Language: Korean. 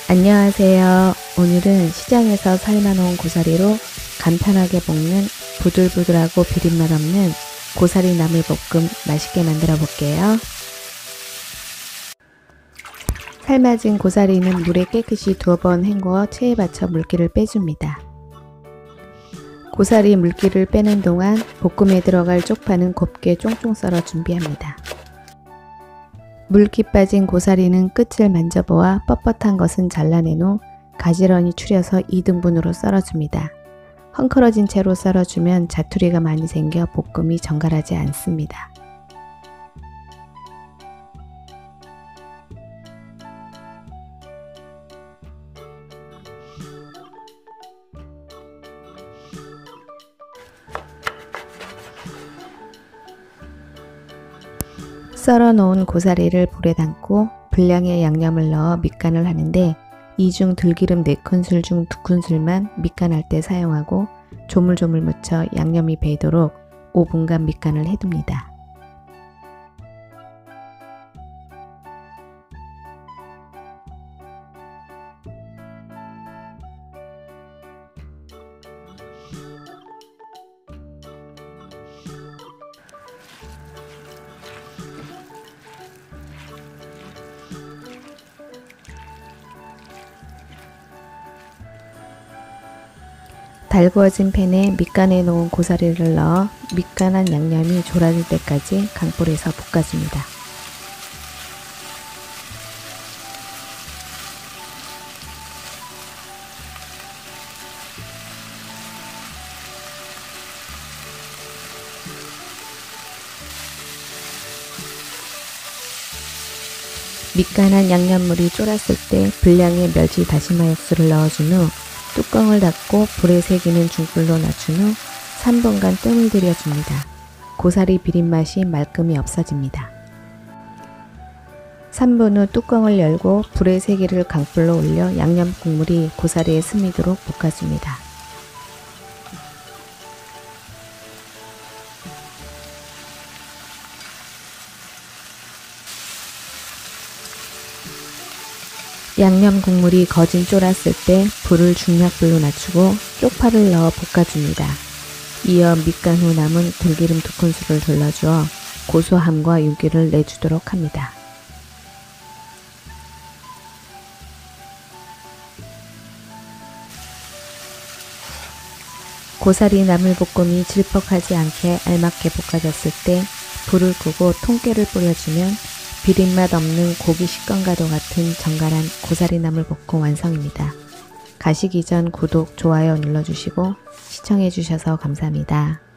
안녕하세요. 오늘은 시장에서 삶아놓은 고사리로 간편하게 볶는 부들부들하고 비린맛 없는 고사리 나물볶음 맛있게 만들어 볼게요. 삶아진 고사리는 물에 깨끗이 2번 헹궈 체에 받쳐 물기를 빼줍니다. 고사리 물기를 빼는 동안 볶음에 들어갈 쪽파는 곱게 쫑쫑 썰어 준비합니다. 물기 빠진 고사리는 끝을 만져보아 뻣뻣한 것은 잘라낸 후 가지런히 추려서 2등분으로 썰어줍니다. 헝클어진 채로 썰어주면 자투리가 많이 생겨 볶음이 정갈하지 않습니다. 썰어 놓은 고사리를 불에 담고 분량의 양념을 넣어 밑간을 하는데 이 중 들기름 4큰술 중 2큰술만 밑간할 때 사용하고 조물조물 묻혀 양념이 배이도록 5분간 밑간을 해둡니다. 달구어진 팬에 밑간해 놓은 고사리를 넣어 밑간한 양념이 졸아들 때까지 강불에서 볶아줍니다. 밑간한 양념물이 쫄았을 때 분량의 멸치 다시마 육수를 넣어준 후 뚜껑을 닫고 불의 세기는 중불로 낮춘 후 3분간 뜸을 들여줍니다. 고사리 비린맛이 말끔히 없어집니다. 3분 후 뚜껑을 열고 불의 세기를 강불로 올려 양념 국물이 고사리에 스미도록 볶아줍니다. 양념 국물이 거진 쫄았을 때 불을 중약불로 낮추고 쪽파를 넣어 볶아줍니다. 이어 밑간 후 남은 들기름 2큰술을 둘러주어 고소함과 윤기를 내주도록 합니다. 고사리 나물볶음이 질퍽하지 않게 알맞게 볶아졌을 때 불을 끄고 통깨를 뿌려주면 비린맛 없는 고기 식감과도 같은 정갈한 고사리 나물볶음 완성입니다. 가시기 전 구독, 좋아요 눌러주시고 시청해주셔서 감사합니다.